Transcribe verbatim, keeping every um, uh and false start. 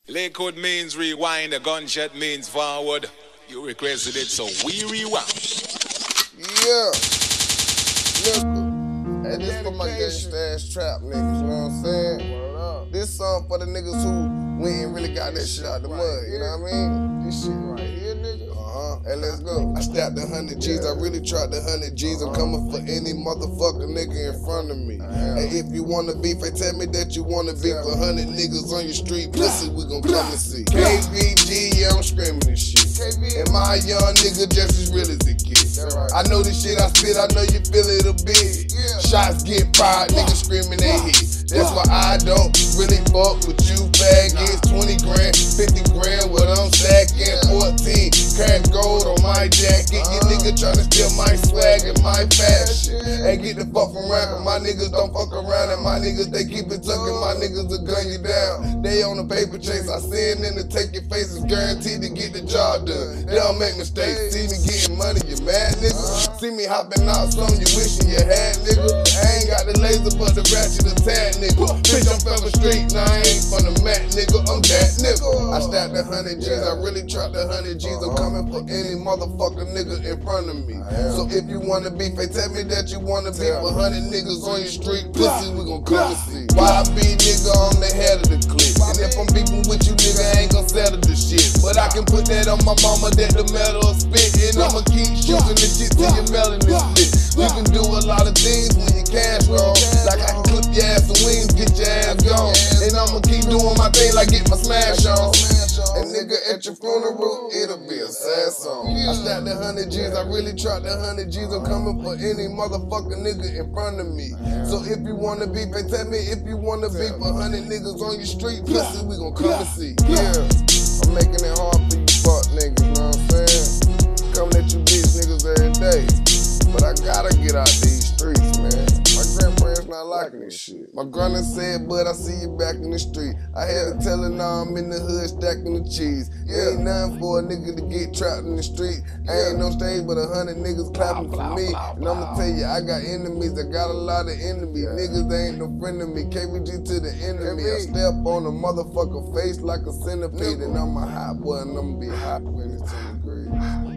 Lakewood means rewind, a gunshot means forward. You requested it, so we rewind. Yeah. Nigga. Hey, this for my gangsta ass trap niggas, you know what I'm saying? This song for the niggas who we ain't really got that shit out the mud, you know what I mean? This shit right here, nigga. Uh-huh. Hey, let's go. I stacked a hundred G's, I really tried the hundred G's. I'm coming for any motherfucker nigga in front of me. Hey, if you wanna beef, hey, tell me that you wanna beef. A hundred niggas on your street, pussy, we gon' come and see. K V G, yeah, I'm screaming this shit. And my young nigga just as real as it gets. I know this shit I spit, I know you feel it a bit. Shots get fired, niggas screaming they hit. That's why I don't really fuck with you faggots. twenty grand, fifty grand, what I'm stacking. fourteen carat gold on my jacket. You nigga tryna steal my swag and my fashion. And get the fuck from rapping, my niggas don't fuck around. And my niggas, they keep it tucking, my niggas will gun you down. They on the paper chase, I send in to take your face. It's guaranteed to get the job done. They don't make mistakes, see me getting money, you mad nigga? See me hopping out, something you wishing you had, nigga. I ain't got the laser, but the ratchet attack, nigga. Bitch, I'm from the street, now I ain't from the mat, nigga. I'm that nigga. I stacked a hundred G's, I really trapped a hundred G's. I'm coming for any motherfucker nigga in front of me. So if you wanna beef, hey, tell me that you wanna beef. A hundred niggas on your street, pussy, we gon' come and see. Y B nigga on the head of the clique. And if I'm beefing with you, nigga, I ain't gon' settle the shit. But I can put that on my mama, that the metal will spit. And I'ma keep shooting the shit till your melanin is split. You can do a lot of things when you cash roll. Like I can clip your ass some wings, get your ass gone. And I'ma keep doing my thing like get my smash on. And nigga, at your funeral, it'll be a sad song. I stacked a hundred G's, I really tried the hundred G's. I'm coming for any motherfucker nigga in front of me. So if you wanna beef, hey, tell me if you wanna beef. A hundred niggas on your street, pussy, we gon' come and see. Yeah, I'm making it hard for you fuck niggas, know what I'm saying? Coming at you bitch niggas every day. But I gotta get out these streets, man. My grandparents not liking this shit. My grandma said, but I see you back in the street. I had to tell her now I'm in the hood stacking the cheese. Yeah. Ain't nothing for a nigga to get trapped in the street. I ain't no stage but a hundred niggas clapping for me. And I'ma tell you, I got enemies. I got a lot of enemies. Niggas ain't no friend of me. K V G to the enemy. I step on a motherfucker face like a centipede. And I'm a hot boy and I'ma be hot when it's ten degrees.